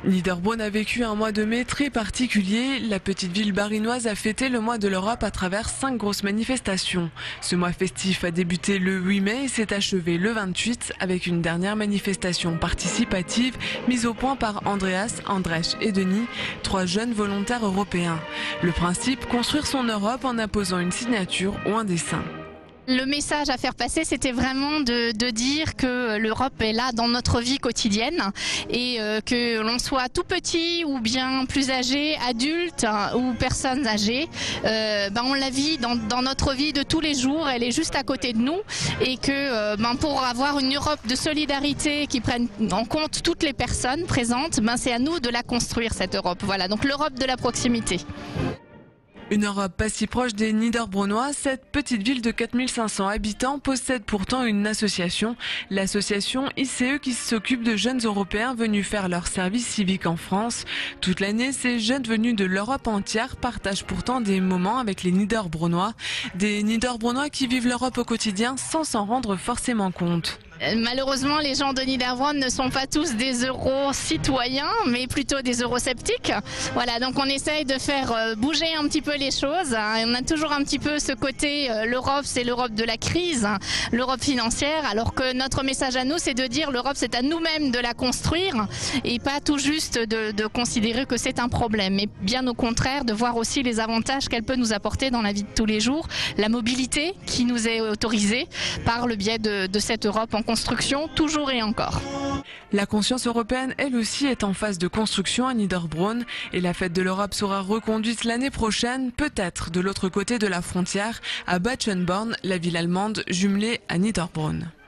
Niederbronn a vécu un mois de mai très particulier. La petite ville barinoise a fêté le mois de l'Europe à travers 5 grosses manifestations. Ce mois festif a débuté le 8 mai et s'est achevé le 28 avec une dernière manifestation participative mise au point par Andreas, Andrzej et Denis, 3 jeunes volontaires européens. Le principe, construire son Europe en apposant une signature ou un dessin. Le message à faire passer, c'était vraiment de dire que l'Europe est là dans notre vie quotidienne et que l'on soit tout petit ou bien plus âgé, adulte ou personnes âgées, on la vit dans notre vie de tous les jours, elle est juste à côté de nous et que pour avoir une Europe de solidarité qui prenne en compte toutes les personnes présentes, c'est à nous de la construire cette Europe. Voilà, donc l'Europe de la proximité. Une Europe pas si proche des Niederbronnois, cette petite ville de 4500 habitants possède pourtant une association, l'association ICE qui s'occupe de jeunes Européens venus faire leur service civique en France. Toute l'année, ces jeunes venus de l'Europe entière partagent pourtant des moments avec les Niederbronnois, des Niederbronnois qui vivent l'Europe au quotidien sans s'en rendre forcément compte. Malheureusement, les gens de Niederbronn ne sont pas tous des euro-citoyens, mais plutôt des eurosceptiques. Voilà, donc on essaye de faire bouger un petit peu les choses. On a toujours un petit peu ce côté, l'Europe, c'est l'Europe de la crise, l'Europe financière, alors que notre message à nous, c'est de dire l'Europe, c'est à nous-mêmes de la construire et pas tout juste de considérer que c'est un problème, mais bien au contraire, de voir aussi les avantages qu'elle peut nous apporter dans la vie de tous les jours, la mobilité qui nous est autorisée par le biais de cette Europe en construction, toujours et encore. La conscience européenne, elle aussi, est en phase de construction à Niederbronn et la fête de l'Europe sera reconduite l'année prochaine, peut-être de l'autre côté de la frontière, à Bad Schönborn, la ville allemande jumelée à Niederbronn.